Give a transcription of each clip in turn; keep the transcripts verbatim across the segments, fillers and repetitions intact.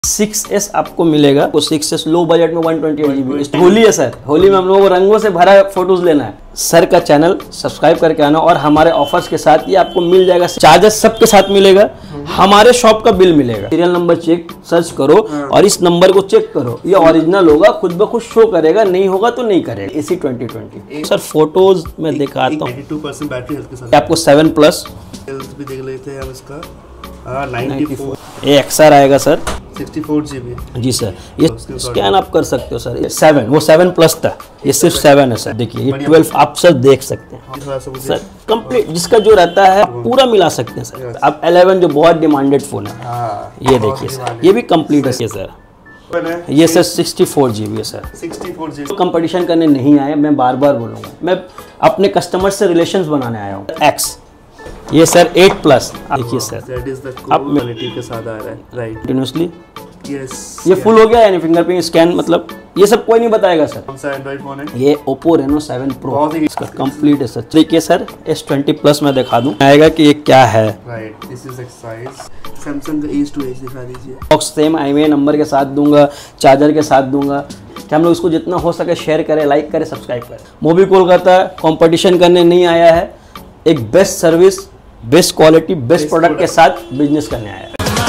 Six S आपको मिलेगा, वो सिक्स एस लो बजट में one twenty eight GB. Holi है सर, होली में हम लोगों को रंगों से भरा फोटोज लेना है। सर का चैनल सब्सक्राइब करके आना और हमारे ऑफर्स के साथ ये आपको मिल जाएगा। चार्जर सबके साथ मिलेगा, हमारे शॉप का बिल मिलेगा। सीरियल नंबर चेक सर्च करो और इस नंबर को चेक करो, ये ओरिजिनल होगा, खुद ब खुद शो करेगा, नहीं होगा तो नहीं करेगा। इसी ट्वेंटी ट्वेंटी सर फोटोज में दिखाता हूँ बैटरी हेल्थ के साथ आपको सेवन प्लस हेल्थ भी देख लेते हैं हम इसका। हाँ नाइन्टी फोर ये एक्सआर आएगा सर, सिक्सटी फोर जीबी। जी सर, ये स्कैन आप कर सकते हो सर। ये सेवन, वो सेवन प्लस था, ये सिर्फ सेवन है सर। देखिए ये ट्वेल्व आप सर देख सकते हैं सर, कंप्लीट जिसका जो रहता है पूरा मिला सकते हैं सर। अब इलेवन जो बहुत डिमांडेड फोन है, ये देखिए सर, ये भी कंप्लीट है सर। ये सर सिक्सटी फोर जीबी है sir. Sixty four GB competition करने नहीं आया, मैं बार बार बोलूँगा, मैं अपने कस्टमर से रिलेशंस बनाने आया हूँ। एक्स ये सर एट प्लस देखिए sir, that is the quality के साथ आ रहा है राइट कंटिन्यूसली। यस ये फुल हो गया यानी फिंगरप्रिंट स्कैन, मतलब ये सब कोई नहीं बताएगा सर। कौन सा एंड्रॉइड फोन है? ये Oppo Reno सेवन Pro, इसका कंप्लीट है सर। देखिए सर एस ट्वेंटी प्लस में दिखा दूं आएगा कि ये क्या है। Right this is exercise. Samsung का एज टू एज दिखा दीजिए। बॉक्स सेम आई नंबर के साथ दूंगा, चार्जर के साथ दूंगा कि हम लोग इसको जितना हो सके शेयर करें, लाइक करें, सब्सक्राइब करें। मोबी कोलकाता कंपटीशन करने नहीं आया है, एक best service, best quality, best product के साथ बिजनेस करने आया है।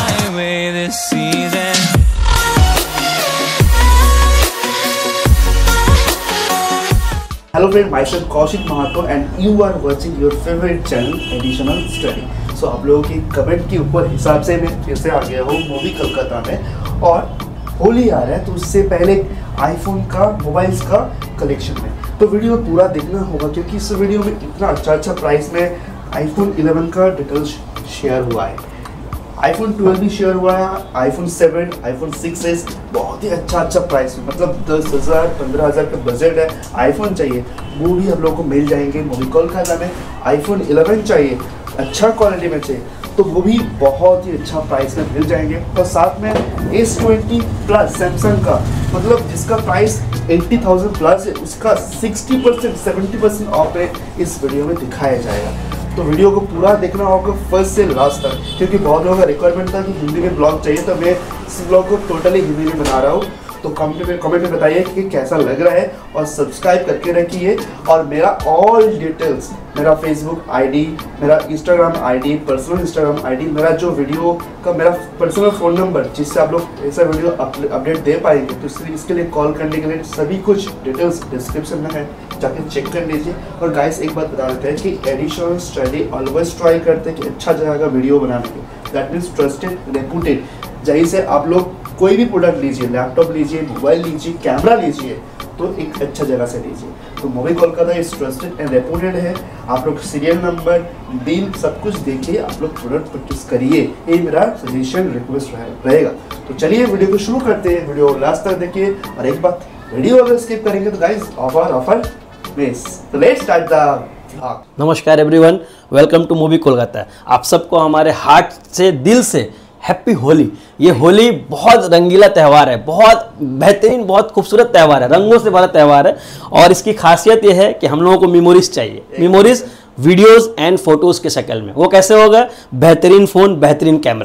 Hello friend, myself Kaushik Mahato and you are watching your favorite channel Additional Study. So आप लोगों की कमेंट के ऊपर हिसाब से मैं फिर से आ गया हूँ मूवी कोलकाता में, और होली आ रहा है तो उससे पहले आईफोन का, मोबाइल्स का कलेक्शन में तो वीडियो पूरा देखना होगा, क्योंकि इस वीडियो में इतना अच्छा अच्छा प्राइस में आईफोन इलेवन का डिटेल्स शेयर हुआ है, आईफोन ट्वेल्व भी शेयर हुआ है, iPhone seven, iPhone six S बहुत ही अच्छा अच्छा प्राइस में, मतलब दस हज़ार पंद्रह हज़ार का बजट है, आईफोन चाहिए वो भी हम लोग को मिल जाएंगे मूवी कोलकाता में। आईफोन इलेवन चाहिए, अच्छा क्वालिटी में चाहिए तो वो भी बहुत ही अच्छा प्राइस में मिल जाएंगे। और साथ में एस ट्वेंटी प्लस सैमसंग का, मतलब जिसका प्राइस एट्टी थाउजेंड प्लस है, उसका sixty percent seventy percent off है इस वीडियो में दिखाया जाएगा। तो वीडियो को पूरा देखना होगा फर्स्ट से लास्ट तक, क्योंकि बहुत लोगों का रिक्वायरमेंट था कि हिंदी में ब्लॉग चाहिए, तो मैं इस ब्लॉग को टोटली हिंदी में बना रहा हूँ। तो कमेंट में कमेंट में बताइए कि कैसा लग रहा है, और सब्सक्राइब करके रखिए। और मेरा ऑल डिटेल्स, मेरा फेसबुक आईडी, मेरा Instagram ID, personal Instagram ID, मेरा जो वीडियो का मेरा पर्सनल फ़ोन नंबर जिससे आप लोग ऐसा वीडियो अपडेट दे पाएंगे, तो इसलिए इसके लिए कॉल करने के लिए सभी कुछ डिटेल्स डिस्क्रिप्शन में है, जाके चेक कर लीजिए। और गाइस एक बात बता देते हैं कि एडिशनल स्टडी ऑलवेज ट्राई करते हैं कि अच्छा जगह का वीडियो बनाने के, दैट मीन्स ट्रस्टेड, रेपुटेड। जहीं से आप लोग कोई भी प्रोडक्ट लीजिए, लैपटॉप लीजिए, मोबाइल लीजिए, कैमरा लीजिए, तो एक अच्छा जगह से लीजिए। तो Movie Kolkata is trusted and reputed है। आप लोग सीरियल नंबर, डील सब कुछ देखिए, आप लोग प्रोडक्ट परचेस करिए, ये मेरा सजेशन रिक्वेस्ट रहेगा। तो चलिए वीडियो को शुरू करते हैं, वीडियो लास्ट तक देखिए। और एक बात, वीडियो अगर स्किप करेंगे तो गाइस ऑफर ऑफर मिस। तो लेट्स स्टार्ट द व्लॉग। नमस्कार everyone, welcome to Movie Kolkata. आप सबको हमारे हार्ट से, दिल से हैप्पी होली। ये होली बहुत रंगीला त्यौहार है, बहुत बेहतरीन, बहुत खूबसूरत त्यौहार है, रंगों से भरा त्यौहार है। और इसकी खासियत ये है कि हम लोगों को मेमोरीज चाहिए, मेमोरीज वीडियोस एंड फोटोज के शक्ल में। वो कैसे होगा? बेहतरीन फोन, बेहतरीन कैमरा।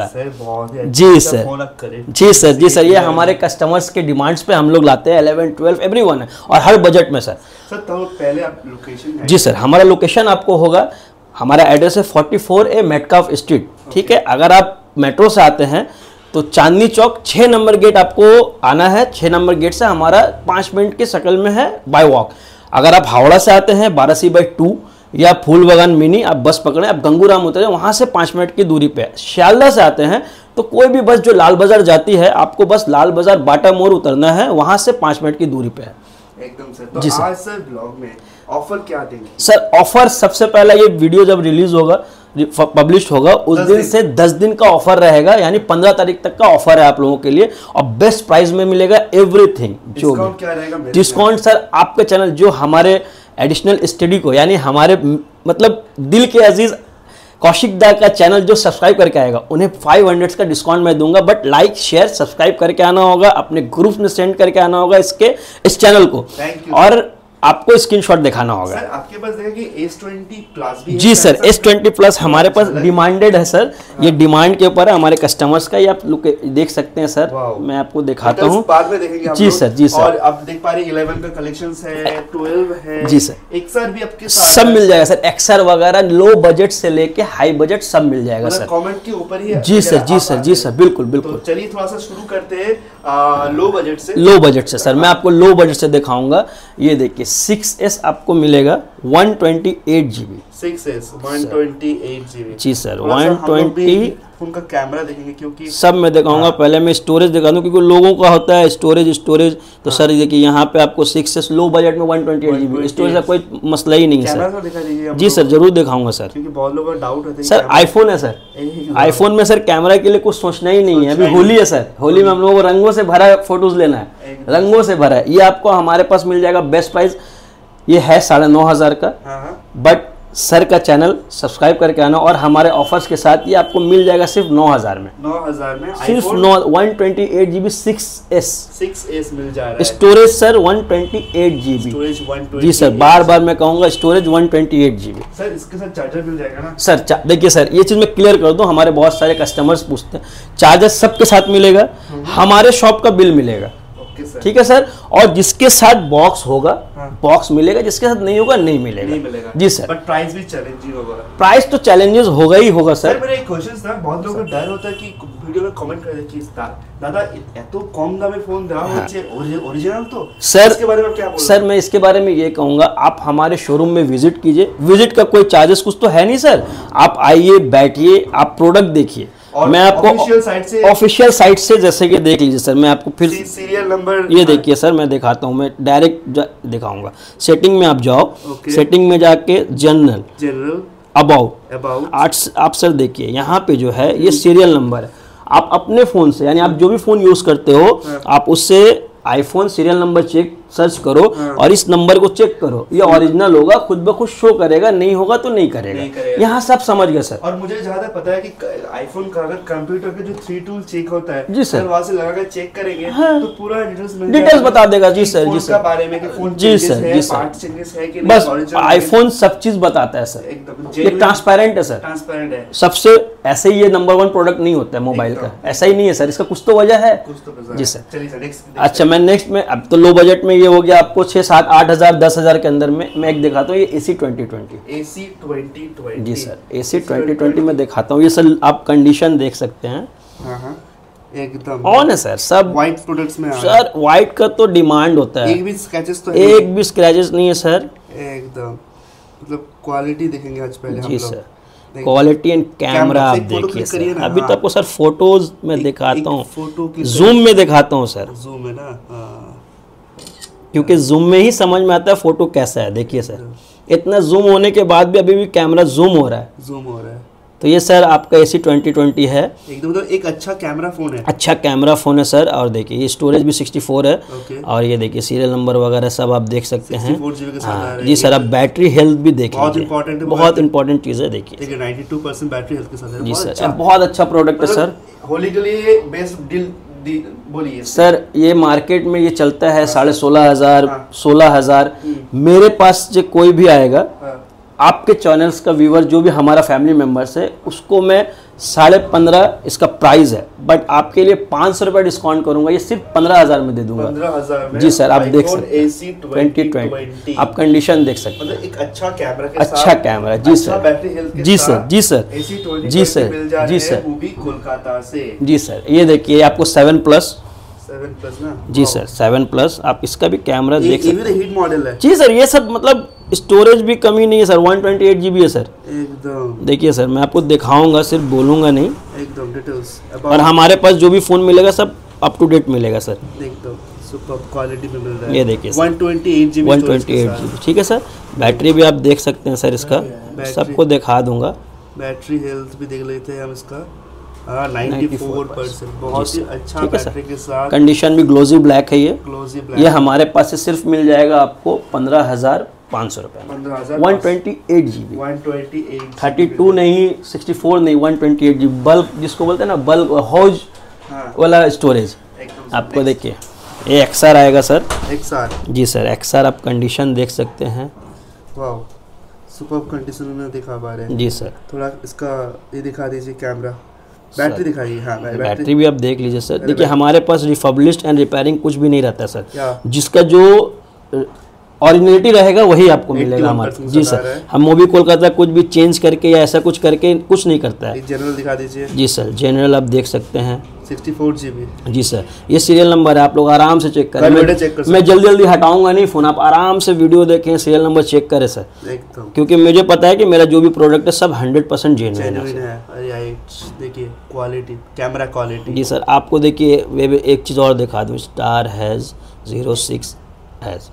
जी सर, जी सर, जी सर, ये हमारे कस्टमर्स के डिमांड्स पे हम लोग लाते हैं। इलेवन ट्वेल्व एवरीवन है, और हर बजट में सर। सर तो पहले आप लोकेशन, जी सर, हमारा लोकेशन आपको होगा, हमारा एड्रेस है forty four A Metcalfe street, ठीक है। अगर आप मेट्रो से आते हैं तो चांदनी चौक छः नंबर गेट आपको आना है। छः नंबर गेट से हमारा पाँच मिनट के शक्ल में है बाय वॉक। अगर आप हावड़ा से आते हैं बारह सी बाई टू या फूल बागान मिनी, आप बस पकड़ें, आप गंगूराम उतरे, वहाँ से पाँच मिनट की दूरी पे है। शियालदा से आते हैं तो कोई भी बस जो लाल बाजार जाती है, आपको बस लाल बाजार बाटा मोड़ उतरना है, वहाँ से पाँच मिनट की दूरी पे है। एकदम सर। तो जी सर, आज सर ब्लॉग में ऑफर क्या देंगे? सर ऑफर सबसे पहला, ये वीडियो जब रिलीज होगा, पब्लिश होगा, उस दिन से दस दिन का ऑफर रहेगा, यानी पंद्रह तारीख तक का ऑफर है आप लोगों के लिए। और बेस्ट प्राइस में मिलेगा एवरीथिंग। जो डिस्काउंट क्या रहेगा? डिस्काउंट सर आपके चैनल, जो हमारे एडिशनल स्टडी को, यानी हमारे मतलब दिल के अजीज कौशिक दा का चैनल जो सब्सक्राइब करके आएगा, उन्हें फाइव हंड्रेड का डिस्काउंट मैं दूंगा। बट लाइक शेयर सब्सक्राइब करके आना होगा, अपने ग्रुप में सेंड करके आना होगा इसके इस चैनल को। और आपको स्क्रीनशॉट दिखाना होगा। सर आपके पास देखा कि एस ट्वेंटी प्लस भी है? जी सर, एस ट्वेंटी प्लस हमारे पास डिमांडेड है सर। हाँ। ये डिमांड के ऊपर है हमारे कस्टमर्स का, ये आप लोग देख सकते हैं सर। मैं आपको दिखाता हूँ बाद में देखेंगे जी सर। जी सर, और आप देख पा रहे हैं इलेवन का कलेक्शंस है, ट्वेल्व है जी सर, एक्सआर भी आपके साथ सब मिल जाएगा सर। एक्सआर वगैरह लो बजट से लेके हाई बजट सब मिल जाएगा सर। कमेंट के ऊपर ही जी सर, जी सर, जी सर, बिल्कुल बिल्कुल। तो चलिए थोड़ा सा शुरू करते हैं लो बजट से। लो बजट से सर मैं आपको लो बजट से दिखाऊंगा। ये देखिए सिक्स एस आपको मिलेगा one twenty eight GB. Six S one twenty eight GB. जी सर, वन ट्वेंटी उनका कैमरा देखेंगे क्योंकि सब मैं दिखाऊंगा। हाँ। पहले मैं स्टोरेज दिखा दूं क्योंकि लोगों का होता है स्टोरेज स्टोरेज तो हाँ। सर देखिए यहाँ पे आपको सिक्स एस लो बजट में one twenty eight GB storage का कोई मसला ही नहीं है सर। जी सर, जरूर दिखाऊंगा सर, क्योंकि बहुत लोगों का डाउट होता है सर। आईफोन है सर, आईफोन में सर कैमरा के लिए कुछ सोचना ही नहीं है। अभी होली है सर, होली में हम लोगों को रंगों से भरा फोटोज लेना है, रंगों से भरा है। ये आपको हमारे पास मिल जाएगा बेस्ट प्राइस, ये है साढ़े नौ हजार का। बट सर का चैनल सब्सक्राइब करके आना और हमारे ऑफर्स के साथ ये आपको मिल जाएगा सिर्फ नौ हजार में। नौ हजार में सिर्फ नौ one twenty eight GB six S six S मिल जा रहा है। Storage sir one twenty eight GB storage one twenty. जी सर, बार बार मैं कहूंगा storage one twenty eight GB. Sir इसके साथ चार्जर मिल जाएगा ना? सर देखिए सर, ये चीज मैं क्लियर कर दूं, हमारे बहुत सारे कस्टमर्स पूछते हैं, चार्जर सबके साथ मिलेगा, हमारे शॉप का बिल मिलेगा, ठीक है सर। और जिसके साथ बॉक्स होगा हाँ। बॉक्स मिलेगा, जिसके साथ नहीं होगा नहीं मिलेगा, नहीं मिलेगा। जी सर, बट प्राइस भी चैलेंजिंग होगा। प्राइस तो चैलेंजेस होगा ही होगा सर। सर मेरा एक क्वेश्चन था, बहुत लोगों को डर होता है कि वीडियो में कमेंट कर दे कि दादा এত কম দামে ফোन দেওয়া হচ্ছে ओरिजिनल तो सर इसके बारे में क्या बोलोगे? सर मैं इसके बारे में ये कहूंगा, आप हमारे शोरूम में विजिट कीजिए। विजिट का कोई चार्जेस कुछ तो है नहीं सर, आप आइए बैठिए, आप प्रोडक्ट देखिए। मैं आपको ऑफिशियल साइट से ऑफिशियल साइट से जैसे कि देख लीजिए सर, मैं आपको फिर सीरियल नंबर ये देखिए सर, मैं दिखाता हूँ, मैं डायरेक्ट दिखाऊंगा। सेटिंग में आप जाओ, सेटिंग में जाके जनरल जनरल अबाउट अबाउट आप सर देखिए यहाँ पे जो है ये सीरियल नंबर है। आप अपने फोन से, यानी आप जो भी फोन यूज करते हो आप उससे iPhone serial number check search करो और इस नंबर को चेक करो, ये ओरिजिनल होगा, खुद ब खुद शो करेगा, नहीं होगा तो नहीं करेगा, नहीं करेगा। यहाँ सब समझ गए सर। और मुझे जहाँ तक पता है कि आईफोन का अगर कंप्यूटर के जो थ्री टूल चेक होता है जी सर, वहाँ से लगाकर चेक करेंगे हाँ। तो पूरा डिटेल्स डिटेल्स बता देगा। जी सर, जी सर, बारे में कि फोन जी सर, जी सर, बस आईफोन सब चीज बताता है सर, ये ट्रांसपेरेंट है सर, ट्रांसपेरेंट है सबसे। ऐसे ही ये नंबर वन प्रोडक्ट नहीं होता है मोबाइल का, ऐसा ही नहीं है सर, इसका कुछ तो वजह है। जी सर, अच्छा मैं नेक्स्ट में, अब तो लो बजट में ये हो गया आपको छह सात आठ हजार दस हजार के अंदर में मैं एक दिखाता हूँ, ये SE twenty twenty SE twenty twenty जी सर, एसी ट्वेंटी ट्वेंटी में दिखाता हूँ। ये सर आप कंडीशन देख सकते हैं, एकदम ऑन है सर, सब व्हाइट प्रोडक्ट्स में सर। व्हाइट का तो डिमांड होता है, एक भी स्क्रैचेस तो एक भी स्क्रैचेस नहीं है सर, एकदम मतलब क्वालिटी देखेंगे आज पहले हम जी सर। क्वालिटी एंड कैमरा आप देखिए सर, अभी तो आपको सर फोटोज में दिखाता हूँ, जूम में दिखाता हूँ सर, जूम है ना, क्योंकि जूम में ही समझ में आता है फोटो कैसा है। देखिए सर, इतना जूम होने के बाद भी अभी भी कैमरा जूम हो रहा है, जूम हो रहा है। तो ये सर आपका एसी ट्वेंटी ट्वेंटी है, एकदम तो एक अच्छा कैमरा फोन है, अच्छा कैमरा फोन है सर। और देखिए ये स्टोरेज भी सिक्सटी फोर है और ये देखिए सीरियल नंबर वगैरह सब आप देख सकते हैं। हाँ, जी सर, आप बैटरी हेल्थ भी देख लीजिए, बहुत इंपॉर्टेंट चीज़ है। देखिए ninety two percent battery health के साथ है जी सर, बहुत अच्छा प्रोडक्ट है सर। होली के लिए बेस्ट डील बोलिए सर। ये मार्केट में ये चलता है साढ़े सोलह हजार सोलह हजार मेरे पास जो कोई भी आएगा आपके चैनल्स का व्यूवर जो भी हमारा फैमिली मेंबर्स है उसको मैं साढ़े पंद्रह इसका प्राइस है, बट आपके लिए पाँच सौ रुपये डिस्काउंट करूंगा, ये सिर्फ पंद्रह हजार में दे दूंगा। पंद्रह हजार में जी सर, आप देख सकते हैं ट्वेंटी ट्वेंटी, आप कंडीशन देख सकते हैं, एक अच्छा कैमरा के अच्छा कैमरा। जी सर, जी सर, जी सर, जी सर, जी सर, कोलकाता से। जी सर, ये देखिए आपको सेवन प्लस सेवन प्लस ना, जी सर, सेवन प्लस आप इसका भी कैमरा देख सकते हैं। हीट मॉडल है जी सर, ये सब मतलब स्टोरेज भी कमी नहीं है sir, one twenty eight GB है सर, एकदम। देखिए सर, मैं आपको दिखाऊंगा, सिर्फ बोलूंगा नहीं, एकदम डिटेल्स। और हमारे पास जो भी फोन मिलेगा सब अप टू डेट मिलेगा सर, एकदम सुपर क्वालिटी में मिल रहा है। ये देखिए one twenty eight GB, one twenty eight GB ठीक है सर। बैटरी भी आप देख सकते हैं सर, इसका सबको दिखा दूंगा। बैटरी हेल्थ भी देख लेते हैं हम इसका, नाइंटी फोर परसेंट, बहुत ही अच्छा बैटरी के साथ। कंडीशन भी ग्लोजी ब्लैक है, ये ग्लोजी ब्लैक। ये हमारे पास से सिर्फ मिल जाएगा आपको पंद्रह हजार पाँच सौ रुपये, one twenty eight GB, one twenty eight thirty two नहीं, सिक्सटी फोर नहीं, one twenty eight GB bulk जिसको बोलते हैं ना, बल्क हॉज वाला स्टोरेज। आपको देखिए ये एक्सआर आएगा सर। एक्सआर जी सर, एक्सआर आप कंडीशन देख सकते हैं। वाह, सुपर कंडीशन में दिखा पा रहे हैं। जी सर। थोड़ा इसका ये दिखा दीजिए कैमरा, बैटरी दिखाइए। हाँ, बैटरी भी आप देख लीजिए सर। देखिए हमारे पास रिफर्बिश्ड एंड रिपेयरिंग कुछ भी नहीं रहता है सर। क्या? जिसका जो ओरिजिनलिटी रहेगा वही आपको मिलेगा हमारे। जी सर, हम मूवी कोलकाता कुछ भी चेंज करके या ऐसा कुछ करके कुछ नहीं करता है। जनरल दिखा दीजिए। जी सर, जनरल आप देख सकते हैं सिक्सटी फोर जीबी। जी सर, ये सीरियल नंबर है, आप लोग आराम से चेक करें। मैं, चेक कर मैं जल्दी जल्दी हटाऊंगा नहीं फ़ोन, आप आराम से वीडियो देखें, सीरियल नंबर चेक करें सर, एकदम। क्योंकि मुझे पता है कि मेरा जो भी प्रोडक्ट है सब हंड्रेड परसेंट जेन्युइन है। अरे देखिए क्वालिटी, कैमरा क्वालिटी। जी सर, आपको देखिए वे एक चीज़ और दिखा दूँ, star has zero six has,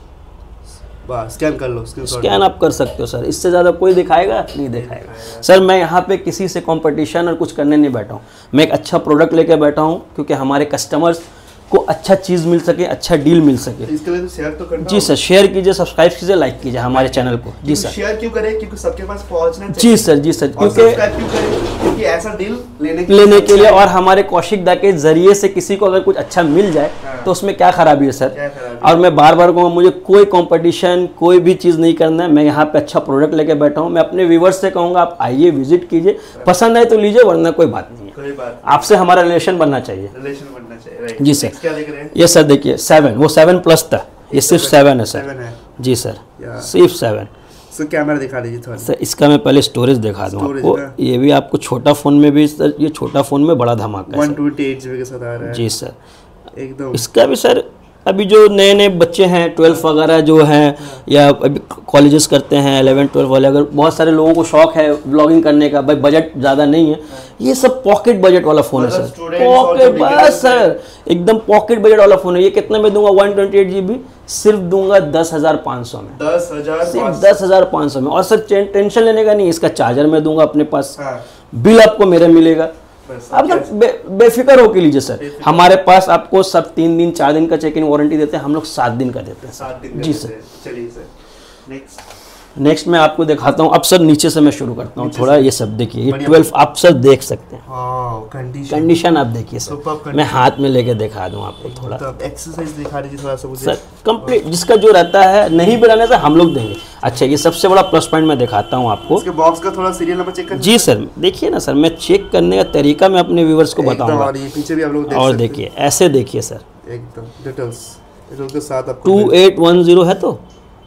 scan कर लो। स्कैन आप कर सकते हो सर, इससे ज़्यादा कोई दिखाएगा नहीं दिखाएगा सर। मैं यहाँ पे किसी से कंपटीशन और कुछ करने नहीं बैठा हूँ, मैं एक अच्छा प्रोडक्ट लेके बैठा हूँ क्योंकि हमारे कस्टमर्स को अच्छा चीज़ मिल सके, अच्छा डील मिल सके। इसके लिए तो शेयर तो करना। जी सर, शेयर कीजिए, सब्सक्राइब कीजिए, लाइक कीजिए हमारे चैनल को। जी सर, शेयर क्यों करें? क्योंकि सबके पास पहुंचना चाहिए। जी सर, जी सर, क्योंकि सब्सक्राइब क्यों करें? क्योंकि ऐसा डील लेने के लेने के लिए और हमारे कौशिक दा के जरिए से किसी को अगर कुछ अच्छा मिल जाए तो उसमें क्या खराबी है सर। और मैं बार बार कहूँगा, मुझे कोई कंपटीशन कोई भी चीज़ नहीं करना है, मैं यहाँ पे अच्छा प्रोडक्ट लेके बैठा हूँ। मैं अपने व्यूवर्स से कहूँगा आप आइए, विजिट कीजिए, पसंद आए तो लीजिए, वरना कोई बात नहीं है। कोई बात आपसे हमारा रिलेशन बनना चाहिए। रिलेशन बनना चाहिए। जी सर। क्या देख रहे हैं? ये सर देखिए सेवन, वो सेवन प्लस था, ये सिर्फ सेवन है सर। है। जी सर, सिर्फ सेवन। सर कैमरा दिखा दीजिए थोड़ा। सर इसका मैं पहले स्टोरेज दिखा दूँ आपको। ये भी आपको छोटा फ़ोन में भी सर, ये छोटा फ़ोन में बड़ा धमाका है। वन ट्वेंटी एट जीबी के साथ आ रहा है। जी सर, एकदम। इसका भी सर अभी जो नए नए बच्चे हैं, ट्वेल्थ वगैरह जो हैं या अभी कॉलेजेस करते हैं, इलेवन ट्वेल्व वाले, अगर बहुत सारे लोगों को शौक है व्लॉगिंग करने का, भाई बजट ज़्यादा नहीं है, ये सब पॉकेट बजट वाला फ़ोन है सर। पॉकेट बस सर, एकदम पॉकेट बजट वाला फ़ोन है। ये कितने में दूंगा? One twenty eight G B सिर्फ दूंगा दस हज़ार पाँच सौ में। दस हज़ार सिर्फ दस हज़ार पाँच सौ में। और सर टेंशन लेने का नहीं, इसका चार्जर मैं दूंगा अपने पास, बिल आपको मेरा मिलेगा, आप सब बे, बेफिक्र होके लीजिए सर। हमारे पास आपको सब तीन दिन चार दिन का चेक इन वारंटी देते हैं, हम लोग सात दिन का देते हैं। सात दिन जी सर। चलिए सर, नेक्स्ट नेक्स्ट मैं आपको दिखाता हूँ। अब सर नीचे से मैं शुरू करता हूँ थोड़ा। ये सब देखिए, ये ट्वेल्व आप सर देख सकते हैं। कंडीशन कंडीशन आप देखिए सर, मैं हाथ में लेके दिखा दूँ आपको थोड़ा। एक्सरसाइज दिखा दीजिए थोड़ा सा मुझे सर। कंप्लीट जिसका जो रहता है, नहीं भी रहने से हम लोग देंगे। अच्छा, ये सबसे बड़ा प्लस पॉइंट मैं दिखाता हूँ आपको। इसके बॉक्स का थोड़ा सीरियल नंबर चेक कर। जी सर, देखिए ना सर, मैं चेक करने का तरीका मैं अपने व्यूवर्स को बताऊंगा। और ये पीछे भी आप लोग देख और देखिए, ऐसे देखिए सर, एकदम डिटेल्स डिटेल्स के साथ आपको टू एट वन जीरो है तो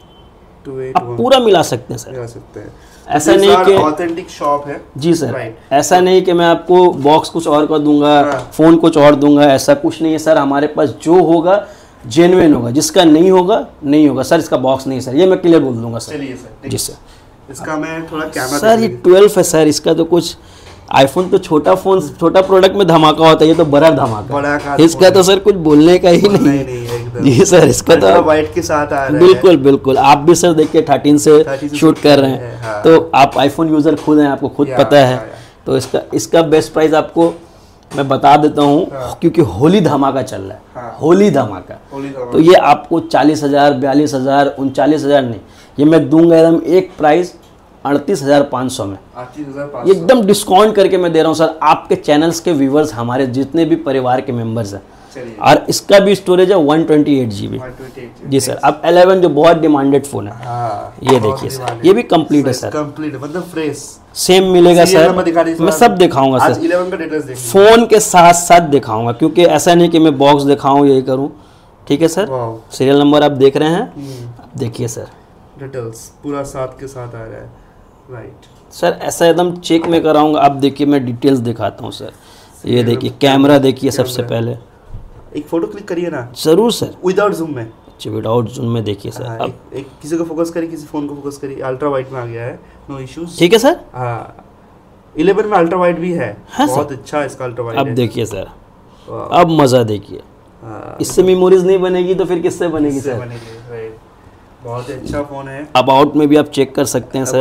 आप पूरा मिला सकते हैं सर। मिला सकते हैं। ऐसा नहीं कि ऑथेंटिक शॉप है। जी सर, ऐसा नहीं कि मैं आपको बॉक्स कुछ और कर दूंगा, फोन कुछ और दूंगा, ऐसा कुछ नहीं है सर। हमारे पास जो होगा जेन्युइन होगा, जिसका नहीं होगा नहीं होगा सर। इसका बॉक्स नहीं सर, ये मैं क्लियर बोल दूंगा सर। चलिए सर। जी सर, इसका मैं थोड़ा कैमरा सर, ये ट्वेल्व है सर, इसका तो कुछ आईफोन तो छोटा फोन, छोटा प्रोडक्ट में धमाका होता है, ये तो बड़ा धमाका। इसका तो सर कुछ बोलने का ही नहीं है। जी सर, इसका तो वाइट के साथ आ रहा है। बिल्कुल बिल्कुल। आप भी सर देखिए थर्टीन से शूट कर रहे हैं, हाँ। तो आप आईफोन यूजर खुद हैं, आपको खुद पता है। तो इसका इसका बेस्ट प्राइस आपको मैं बता देता हूँ, हाँ। क्योंकि होली धमाका चल रहा है, हाँ। होली धमाका, तो ये आपको चालीस हजार बयालीस हजार उनचालीस हजार नहीं, ये मैं दूंगा एकदम एक प्राइस अड़तीस हजार पाँच सौ में। एकदम डिस्काउंट करके मैं दे रहा हूँ सर, आपके चैनल्स के व्यूवर्स, हमारे जितने भी परिवार के मेंबर्स हैं। और इसका भी स्टोरेज है one twenty eight G B. जी सर। अब इलेवन जो बहुत डिमांडेड फोन है, हाँ, ये देखिए सर, ये भी कंप्लीट है सर, कंप्लीट मतलब फ्रेश सेम मिलेगा सर। मैं सब दिखाऊंगा सर, इलेवन का डिटेल्स फोन के साथ साथ दिखाऊंगा, क्योंकि ऐसा नहीं कि मैं बॉक्स दिखाऊं यही करूं। ठीक है सर, सीरियल नंबर आप देख रहे हैं, देखिए सर, डिटेल्स पूरा साथ के साथ आ रहा है। राइट सर, ऐसा एकदम चेक में कराऊंगा। आप देखिए, मैं डिटेल्स दिखाता हूँ सर। ये देखिए, कैमरा देखिए, सबसे पहले एक फोटो क्लिक करिए ना। जरूर सर, विदाउट जूम में। अच्छा, विदाउट जूम में देखिए सर। अब एक, एक किसी को फोकस करिए, किसी फोन को फोकस करिए। अल्ट्रा वाइड में आ गया है, नो इश्यूज। ठीक है सर। हाँ, इलेवन में अल्ट्रा वाइड भी है, हाँ बहुत अच्छा इसका अल्ट्रा वाइड। अब देखिए सर, अब मजा देखिए। इससे मेमोरीज नहीं बनेगी तो फिर किससे बनेगी सर? बहुत अच्छा फोन है। अबाउट में भी आप चेक कर सकते हैं sir,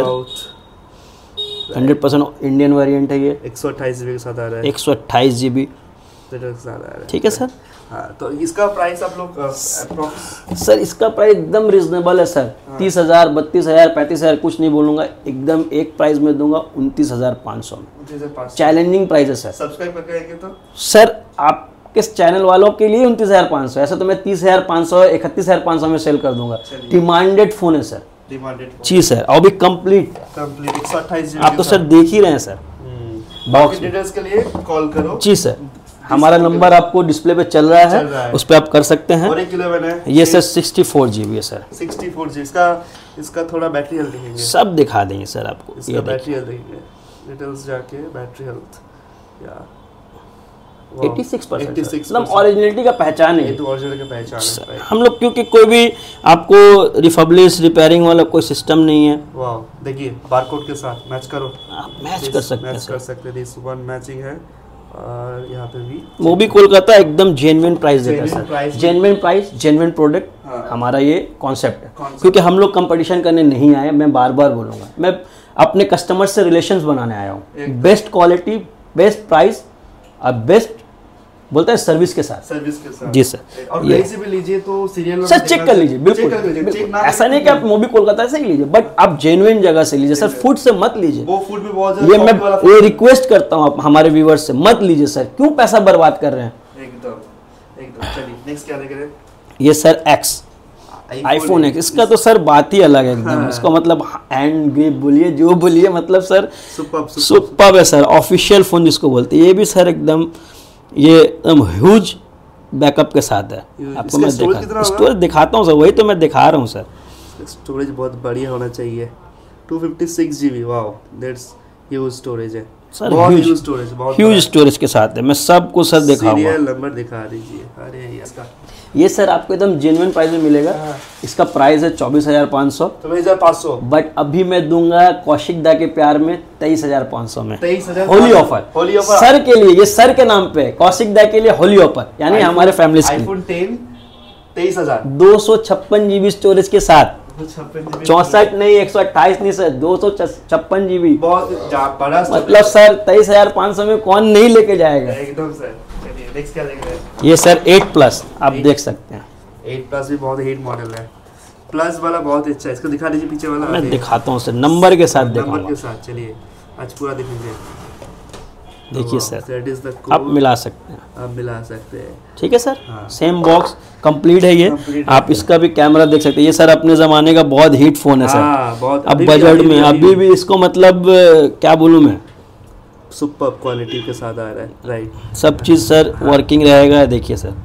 hundred percent Indian variant है ये। एक सौ अट्ठाईस जीबी के साथ आ रहा है। एक सौ अट्ठाईस जीबी। ठीक है सर। हाँ, तो इसका प्राइस आप लोग सर, इसका प्राइस एकदम रिजनेबल है सर। हाँ। तीस हजार बत्तीस हजार पैंतीस हजार कुछ नहीं बोलूंगा, एकदम एक प्राइस में दूंगा उनतीस हजार पाँच सौ में। चैलेंजिंग प्राइस है सर। सब्सक्राइब करके आएंगे तो सर आपके आपके चैनल वालों के लिए उनतीस हजार पाँच सौ, ऐसा तो मैं तीस हजार पाँच सौ इकतीस हजार पाँच सौ में सेल कर दूंगा। डिमांडेड फोन है सर, डिमांडेड जी सर, और भी कंप्लीट कंप्लीट एक सौ अट्ठाईस आप तो सर देख ही रहे हैं सर। बॉक्स डिटेल्स के लिए कॉल करो। जी सर, हमारा नंबर आपको डिस्प्ले पे चल रहा है, चल रहा है। उस पर आप कर सकते हैं। और एक इलेवन है ये sir sixty four G B है सर, सिक्सटी फोर जी। इसका इसका थोड़ा बैटरी हेल्थ देखेंगे, सब दिखा देंगे सर आपको। इसका ये बैटरी हेल्थ देखेंगे, डिटेल्स जाके बैटरी हेल्थ या छियासी परसेंट छियासी मतलब ओरिजिनलिटी का पहचान है ये तो ओरिजिनल की पहचान है। हम लोग, क्योंकि कोई भी आपको रिफर्बिश रिपेयरिंग वाला कोई सिस्टम नहीं है। वाह, देखिए बारकोड के साथ मैच करो, आप मैच कर सकते हैं मैच सर, कर सकते हैं। दिस वन मैचिंग है और यहाँ पे भी मोबी कोलकाता एकदम जेन्युइन प्राइस देता है Genuine sir, price। Genuine price genuine product, हाँ। हमारा ये कॉन्सेप्ट है। Concept। क्योंकि हम लोग कंपटीशन करने नहीं आए, मैं बार बार बोलूँगा, मैं अपने कस्टमर से रिलेशंस बनाने आया हूँ। एकदम। बेस्ट क्वालिटी, बेस्ट प्राइस और बेस्ट बोलते हैं सर्विस के साथ। सर्विस के साथ जी सर, और ये कहीं से भी लीजिए तो सीरियल सर चेक कर लीजिए, बिल्कुल, चेक कर लीजिए, बिल्कुल। चेक ना ऐसा नहीं कि आप मोबी कोलकाता से ही लीजिए, बट आप जेन्युइन जगह से लीजिए सर, फूड से मत लीजिए। वो फूड भी बहुत ये मैं copy वाला ये food- रिक्वेस्ट करता हूँ आप हमारे व्यूवर्स से, मत लीजिए सर, क्यों पैसा बर्बाद कर रहे हैं। एकदम एकदम। चलिए नेक्स्ट क्या देख रहे हैं? ये सर एक्स आईफोन एक्स, इसका तो सर बात ही अलग है एकदम। हाँ। इसका मतलब हैंड ग्रिप बोलिए, जो बोलिए, मतलब सर सुपर्ब सुपर्ब है सर, ऑफिशियल फोन जिसको बोलते हैं। ये भी सर एकदम ये एकदम ह्यूज बैकअप के साथ है। Huge। आपको इसका मैं storage कितना दिखा होगा? स्टोरेज दिखाता हूँ सर, वही तो मैं दिखा रहा हूँ सर। स्टोरेज बहुत बढ़िया होना चाहिए, two fifty six GB. Wow, that's huge storage है सर, बहुत huge- ह्यूज स्टोरेज, बहुत ह्यूज स्टोरेज के साथ है, मैं सबको सर दिखाऊंगा। सीरियल नंबर दिखा दीजिए। अरे यार, इसका ये सर आपको एकदम जेन्युइन प्राइस में मिलेगा। हाँ। इसका प्राइस है चौबीस हजार पाँच सौ, तो हजार पाँच सौ बट अभी मैं दूंगा कौशिक दा के प्यार में तेईस हजार पाँच सौ में, तेईस हजार Holi offer. Holi offer sir के लिए, ये सर के नाम पे कौशिक दा के लिए होली ऑफर, यानी हमारे फैमिली के आईफोन टेन तेईस हजार दो सौ छप्पन जीबी स्टोरेज के साथ, छप्पन चौसठ नहीं एक सौ अट्ठाईस नहीं सर, दो सौ छप्पन जीबी, बहुत जा- बड़ा storage। मतलब सर तेईस हजार पाँच सौ में कौन नहीं लेके जाएगा। एकदम सर। चलिए नेक्स्ट क्या देख रहे हैं? ये सर एट प्लस आप देख सकते हैं, एट प्लस भी बहुत हिट मॉडल है, प्लस वाला बहुत अच्छा है। इसको दिखा दीजिए पीछे वाला। मैं अरे, दिखाता हूँ सर, नंबर के साथ नंबर दिखाऊंगा। के साथ। चलिए आज पूरा दिखेंगे। देखिए सर, दैट इज द आप मिला सकते हैं, आप मिला सकते हैं। ठीक है सर। हाँ। सेम बॉक्स कंप्लीट है ये, Complete आप इसका भी कैमरा देख सकते हैं। ये सर अपने ज़माने का बहुत हिट फ़ोन है सर। हाँ, बहुत अब अभी भी- बजट अभी में भी- अभी भी इसको मतलब अ, क्या बोलूँ मैं, सुपर क्वालिटी के साथ आ रहा है, राइट। सब चीज़ सर वर्किंग रहेगा। देखिए सर,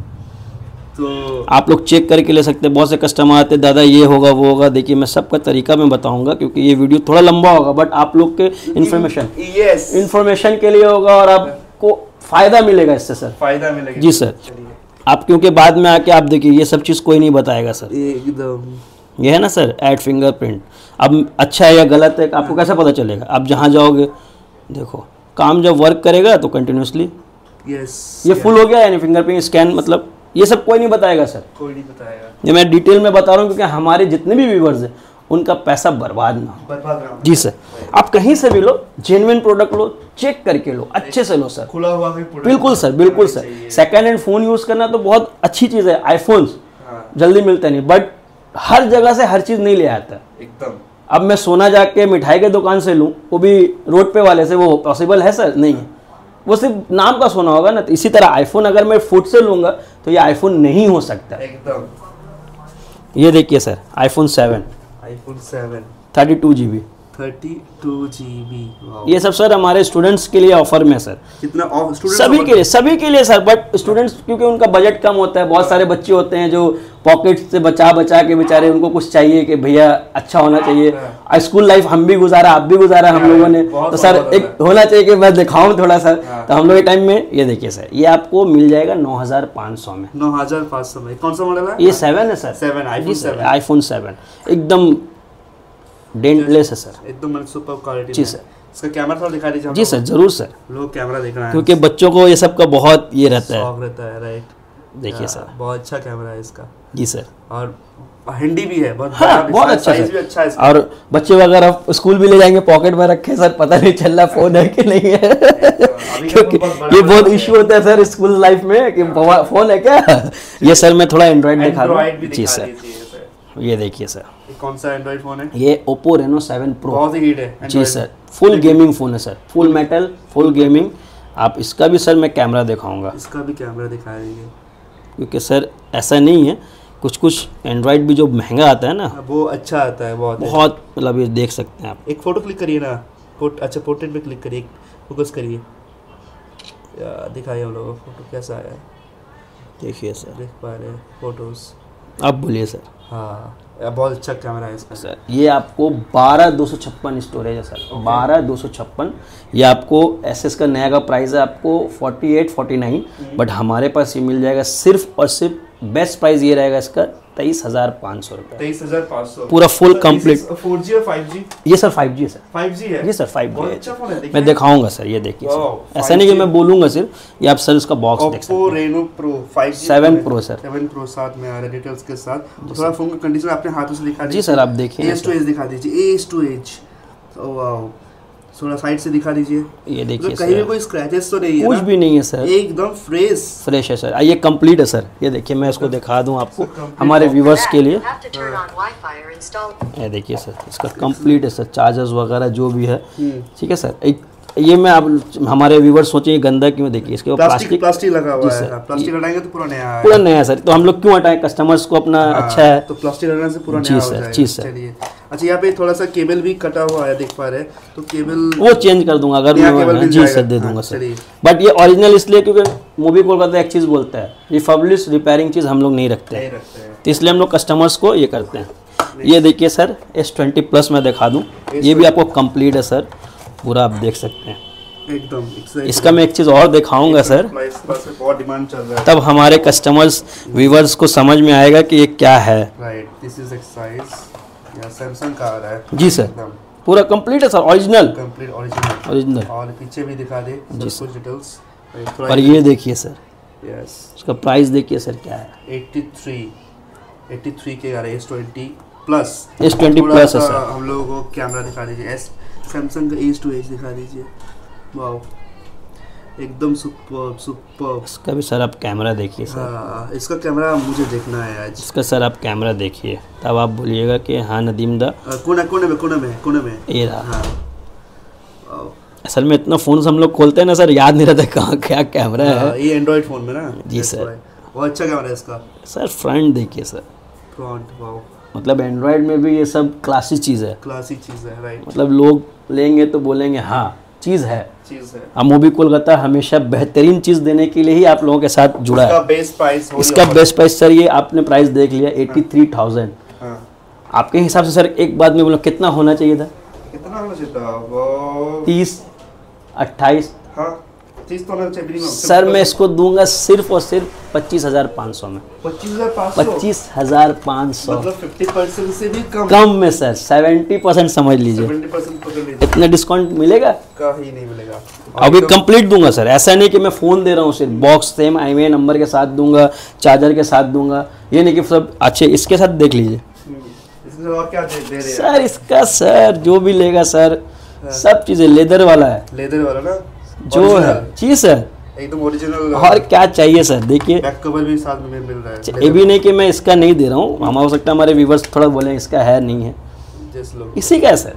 तो आप लोग चेक करके ले सकते हैं। बहुत से कस्टमर आते हैं, दादा ये होगा वो होगा। देखिए मैं सबका तरीका मैं बताऊंगा, क्योंकि ये वीडियो थोड़ा लंबा होगा, बट आप लोग के इन्फॉर्मेशन यस इन्फॉर्मेशन के लिए होगा और आपको फ़ायदा मिलेगा इससे सर। फायदा मिलेगा। जी सर। चलिए आप क्योंकि बाद में आके आप देखिए ये सब चीज़ कोई नहीं बताएगा सर। एकदम ये है ना सर ऐड फिंगरप्रिंट, अब अच्छा है या गलत है आपको कैसे पता चलेगा? आप जहाँ जाओगे देखो, काम जब वर्क करेगा तो कंटिन्यूसली यस ये फुल हो गया, यानी फिंगरप्रिंट स्कैन, मतलब ये सब कोई नहीं बताएगा सर। कोई नहीं बताएगा, ये मैं डिटेल में बता रहा हूँ क्योंकि हमारे जितने भी व्यूवर्स हैं उनका पैसा बर्बाद ना हो। बर्बाद रहा जी सर, आप कहीं से भी लो, जेन्युइन प्रोडक्ट लो, चेक करके लो, अच्छे से लो सर। खुला हुआ भी product बिल्कुल सर, बिल्कुल होना सर। चाहिए। सेकेंड हैंड फ़ोन यूज़ करना तो बहुत अच्छी चीज़ है, आईफोन्स हाँ, जल्दी मिलते नहीं, बट हर जगह से हर चीज़ नहीं ले आता। एकदम अब मैं सोना जाके मिठाई के दुकान से लूँ, वो भी रोड पे वाले से, वो पॉसिबल है सर? नहीं है, वो सिर्फ नाम का सोना होगा ना। तो इसी तरह आईफोन अगर मैं फुट से लूँगा तो ये आईफोन नहीं हो सकता। एकदम। ये देखिए sir, iPhone seven iPhone seven thirty two G B, thirty two G B. ये सब सर हमारे स्टूडेंट्स के लिए ऑफर में सर, कितना ऑफ स्टूडेंट सभी के लिए, सभी के लिए सर। बट स्टूडेंट्स क्योंकि उनका बजट कम होता है, बहुत सारे बच्चे होते हैं जो पॉकेट से बचा बचा के बेचारे, उनको कुछ चाहिए कि भैया अच्छा होना चाहिए। स्कूल लाइफ हम भी गुजारा, आप भी गुजारा हम लोगों ने, तो सर एक होना चाहिए कि मैं दिखाऊं थोड़ा सा। तो हम लोग के टाइम में ये देखिए सर, ये आपको मिल जाएगा नौ हजार पाँच सौ में। नौ हजार पाँच सौ में कौन सा मॉडल है? ये सेवन है sir, seven iPhone seven iPhone seven एकदम डेंटलेस है सर। एकदम सुपर क्वालिटी। जी सर। इसका कैमरा थोड़ा दिखा दीजिए। जी सर, जरूर सर, लोग कैमरा देखना है क्योंकि बच्चों को ये सब का बहुत ये रहता है। शौक रहता है, राइट। देखिए सर, बहुत अच्छा कैमरा है इसका। जी सर, और हैंडी भी है, बहुत हाँ, बड़ा, बहुत साइज- अच्छा साइज सर। भी अच्छा है इसका। और बच्चे वगैरह आप स्कूल भी ले जाएंगे, पॉकेट में रखे सर, पता नहीं चल रहा फोन है कि नहीं है। अभी का क्योंकि फोन बहुत बड़ा ये बहुत बड़ा इश्यू होता है सर स्कूल लाइफ में कि फोन है क्या। ये सर मैं थोड़ा एंड्रॉइड दिखा एंड्रॉइड भी दूँ। जी दिखा सर, दीजिए सर। ये देखिए सर, ये कौन सा एंड्रॉइड फोन है? ये ओप्पो रेनो सेवन प्रो। बहुत ही हिट है जी Android। Sir, full gaming phone है sir, full metal, full gaming. आप इसका भी सर मैं कैमरा दिखाऊंगा, इसका भी कैमरा दिखा देंगे, क्योंकि सर ऐसा नहीं है, कुछ कुछ एंड्रॉयड भी जो महंगा आता है ना वो अच्छा आता है बहुत बहुत, मतलब ये देख सकते हैं आप। एक फ़ोटो क्लिक करिए ना, पोट अच्छा पोर्ट्रेट पे क्लिक करिए, फोकस करिए, दिखाइए हम लोगों को फोटो कैसा आया, देखिए सर, देख पा रहे हैं फोटोज़। अब बोलिए सर। हाँ बहुत अच्छा कैमरा है इसका सर। ये आपको बारह दो सौ छप्पन स्टोरेज है सर, बारह दो सौ छप्पन। ये आपको एसएस का नया का प्राइस है आपको forty eight forty nine, but हमारे पास ये मिल जाएगा सिर्फ और सिर्फ, बेस्ट प्राइस ये रहेगा इसका तेईस हजार पाँच सौ रुपये, तेईस हजार पाँच सौ पूरा फुल कंप्लीट। फोर जी और फाइव जी? ये सर फाइव जी है सर, फाइव जी है ये सर फाइव जी अच्छा फोन है, मैं दिखाऊंगा सर, ये देखिए सर, वाह, ऐसा नहीं कि मैं बोलूंगा सिर्फ, ये आप सर इसका बॉक्स देख सकते Oppo हैं। Reno Pro five G seven pro sir, seven pro साथ में आ रहा है डिटेल्स के साथ। तो थोड़ा फोन का कंडीशन अपने हाथों से दिखा दीजिए। जी सर आप देखिए, एज टू एज दिखा दीजिए, एज टू एज, वाओ, थोड़ा साइड से दिखा दीजिए, ये देखिए मतलब कहीं भी सर, कोई स्क्रैचेस तो नहीं है कुछ ना? भी नहीं है सर, एकदम फ्रेश फ्रेश है सर। ये कंप्लीट है सर, ये देखिए मैं इसको दिखा दूं आपको complete हमारे box। व्यूवर्स के लिए। Have to turn on Wi-Fi or install. ये देखिए सर, इसका कंप्लीट है सर, चार्जर्स वगैरह जो भी है, हम्म। ठीक है सर। एक ये मैं आप हमारे व्यूवर्स सोचेंगे गंदा क्यों, देखिए इसके ऊपर प्लास्टिक प्लास्टिक प्लास्टिक लगा हुआ जी है, सर। हाँ, प्लास्टिक हटाएंगे तो पूरा नया है। पूरा नया है सर, तो हम लोग क्यों हटाएं, कस्टमर्स को अपना हाँ, अच्छा है। तो प्लास्टिक हटाने से पूरा जी नया हो सर, जाएगा। जी सर। चलिए, अच्छा यहाँ पे थोड़ा सा केबल भी कटा हुआ है, देख पा रहे हैं, तो केबल वो चेंज कर दूंगा अगर नया केबल मैं, मिल जी जाएगा। सर दे हाँ, दूंगा सर। चलिए। बट ये ओरिजिनल इसलिए क्योंकि मूवी कोलकाता एक चीज़ बोलता है, रिफर्बिश रिपेयरिंग चीज़ हम लोग नहीं रखते नहीं हैं, रखते हैं। तो इसलिए हम लोग कस्टमर्स को ये करते हैं। ये देखिए सर, एस ट्वेंटी प्लस मैं दिखा दूँ, ये भी आपको कंप्लीट है सर, पूरा आप देख सकते हैं एकदम excited। इसका मैं एक चीज़ और दिखाऊंगा सर, इस पर से बहुत डिमांड चल रहा है। तब हमारे कस्टमर्स व्यूवर्स को समझ में आएगा कि ये क्या है। राइट, दिस इज एक्सरसाइज, या सैमसंग का आ रहा है जी सर, एकदम पूरा कंप्लीट है sir, original complete original. Original. और पीछे भी दिखा दे जी सब कुछ डिटेल्स। और ये देखिए सर, यस, इसका प्राइस देखिए सर क्या है, तिरासी तिरासी के आ रहा है, S twenty plus. S twenty थोड़ा प्लस है सा सर। हम लोगों को कैमरा दिखा दीजिए, एस सैमसंग का एज टू एज दिखा दीजिए, वाओ एकदम सुपर सुपर। इसका भी सर आप कैमरा देखिए सर, हाँ, इसका कैमरा मुझे देखना है आज। इसका सर आप कैमरा देखिए, तब आप बोलिएगा कि हाँ नदीम दा अ, कोने कोने में कोने में कोने में ये रहा। हाँ, वाओ। असल में इतना फ़ोन हम लोग खोलते हैं ना सर, याद नहीं रहता कहाँ क्या कैमरा हाँ, है। ये एंड्रॉइड फोन में ना। जी That's सर। why। बहुत अच्छा कैमरा है इसका, सर फ्रंट देखिए सर, फ्रंट, वाओ, मतलब एंड्रॉयड में भी ये सब क्लासिक चीज़ है, क्लासिक चीज है, राइट, मतलब लोग लेंगे तो बोलेंगे हाँ चीज़ है। चीज है। अब मूवी कोलकाता हमेशा बेहतरीन चीज़ देने के लिए ही आप लोगों के साथ जुड़ा इसका है। बेस प्राइस इसका बेस्ट प्राइस सर, ये आपने प्राइस देख लिया एट्टी थ्री थाउजेंड। हाँ, आपके हिसाब से सर एक बात में बोलो कितना होना चाहिए था, कितना होना चाहिए था वो? तीस अट्ठाईस? हाँ, तीस तो होना चाहिए minimum। सर मैं इसको दूंगा सिर्फ और सिर्फ पच्चीस हजार पाँच सौ में, पच्चीस हजार पाँच सौ, पच्चीस हजार पाँच सौ मतलब फिफ्टी परसेंट से भी कम। कम में सर, सेवेंटी परसेंट समझ लीजिए, सेवेंटी परसेंट पकड़ लीजिए, इतना डिस्काउंट मिलेगा। का ही नहीं मिलेगा। अभी कंप्लीट दूंगा सर, ऐसा नहीं कि मैं फ़ोन दे रहा हूँ सिर्फ, box same I M number के साथ दूंगा, चार्जर के साथ दूंगा, ये नहीं कि सब अच्छे। इसके साथ देख लीजिए इसमें और क्या दे दे रहे हैं? सर, इसका सर जो भी लेगा सर, सब चीज़ें लेदर वाला है लेदर वाला ना, जो है जी सर, एकदम ओरिजिनल। और क्या चाहिए सर, देखिए बैक कवर भी साथ में मिल रहा है। ये भी नहीं कि मैं इसका नहीं दे रहा हूँ, हम हो सकता है हमारे व्यूवर्स थोड़ा बोलें इसका है नहीं है, जिस लोग इसी का है सर,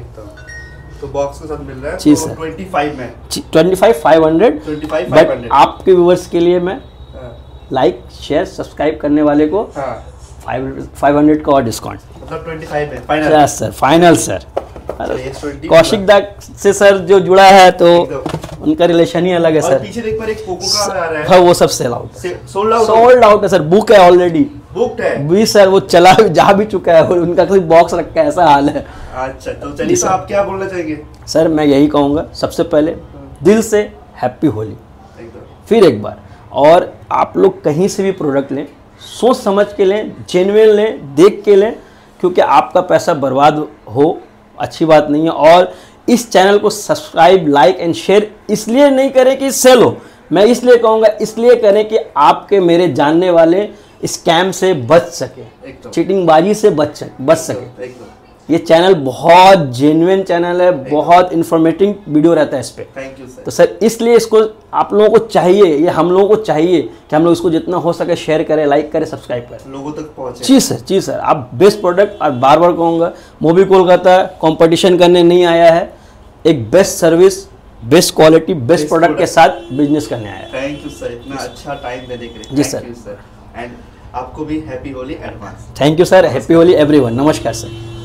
एकदम तो बॉक्स के साथ मिल रहा है। जी तो सर। पच्चीस में ट्वेंटी फाइव फाइव हंड्रेड पच्चीस फाइव बट हंड्रेड। आपके व्यूवर्स के लिए मैं हाँ, लाइक शेयर सब्सक्राइब करने वाले को हाँ, फाइव फाइव हंड्रेड का और डिस्काउंट। मतलब पच्चीस में final. Yes sir, final sir. अरे एस ट्वेंटी कौशिक दा से सर जो जुड़ा है तो एकदम। उनका रिलेशन ही अलग है और सर। पीछे देख पर एक पोको का आ रहा है, हाँ वो सब sale out, sold out, sold out है सर, बुक है ऑलरेडी, बुक्ड है। भी सर वो चला जा भी चुका है और उनका कोई बॉक्स रखा है, ऐसा हाल है। अच्छा, तो चलिए, तो आप क्या बोलना चाहेंगे? सर मैं यही कहूँगा, सबसे पहले दिल से हैप्पी होली एकदम फिर एक बार। और आप लोग कहीं से भी प्रोडक्ट लें, सोच समझ के लें, जेन्युइन लें, देख के लें, क्योंकि आपका पैसा बर्बाद हो अच्छी बात नहीं है। और इस चैनल को सब्सक्राइब, लाइक एंड शेयर इसलिए नहीं करें कि सेल हो, मैं इसलिए कहूँगा इसलिए करें कि आपके मेरे जानने वाले स्कैम से बच सके, एकदम चीटिंगबाजी से बच सके बच सके। एकदम। ये चैनल बहुत जेन्युइन चैनल है, बहुत इन्फॉर्मेटिव वीडियो रहता है इस पे। Thank you sir. तो सर इसलिए इसको आप लोगों को चाहिए, ये हम लोगों को चाहिए कि हम लोग इसको जितना हो सके शेयर करें, लाइक करें, सब्सक्राइब करें, लोगों तक पहुंचे। जी सर, जी सर। आप बेस्ट प्रोडक्ट, और बार बार कहूँगा मूवी कोलकाता कंपटीशन करने नहीं आया है, एक best service best quality best Best product के product. साथ बिजनेस करने आया है। थैंक यू सर, इतना अच्छा टाइम देने के लिए। जी, Thank sir. you, sir. And आपको भी happy Holi advance. Thank you sir, happy Holi everyone. नमस्कार सर।